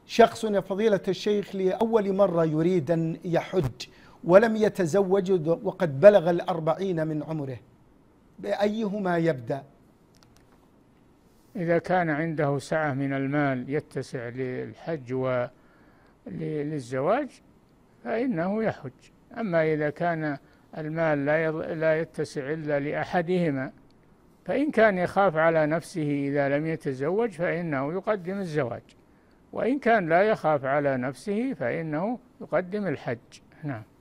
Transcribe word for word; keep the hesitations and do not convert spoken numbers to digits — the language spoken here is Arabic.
شخص يا فضيلة الشيخ لأول مرة يريد أن يحج ولم يتزوج وقد بلغ الأربعين من عمره، بأيهما يبدأ؟ إذا كان عنده سعة من المال يتسع للحج وللزواج فإنه يحج. أما إذا كان المال لا يتسع إلا لأحدهما، فإن كان يخاف على نفسه إذا لم يتزوج فإنه يقدم الزواج، وإن كان لا يخاف على نفسه فإنه يقدم الحج. نعم.